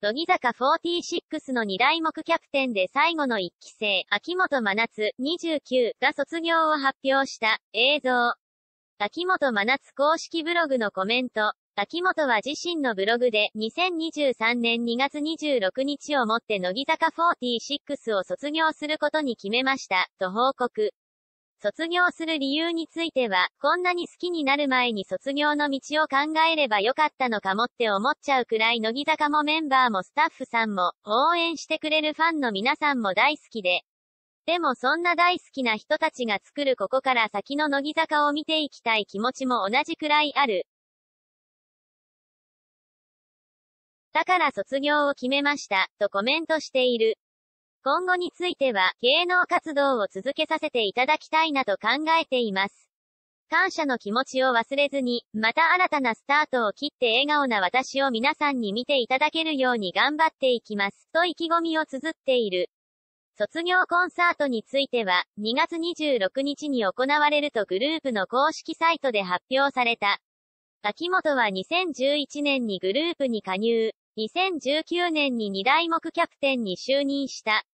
乃木坂46の2代目キャプテンで最後の1期生、秋元真夏、29が卒業を発表した映像。秋元真夏公式ブログのコメント。秋元は自身のブログで、2023年2月26日をもって乃木坂46を卒業することに決めました、と報告。卒業する理由については、こんなに好きになる前に卒業の道を考えればよかったのかもって思っちゃうくらい乃木坂もメンバーもスタッフさんも、応援してくれるファンの皆さんも大好きで。でもそんな大好きな人たちが作るここから先の乃木坂を見ていきたい気持ちも同じくらいある。だから卒業を決めました、とコメントしている。今後については、芸能活動を続けさせていただきたいなと考えています。感謝の気持ちを忘れずに、また新たなスタートを切って笑顔な私を皆さんに見ていただけるように頑張っていきます、と意気込みを綴っている。卒業コンサートについては、2月26日に行われるとグループの公式サイトで発表された。秋元は2011年にグループに加入。2019年に2代目キャプテンに就任した。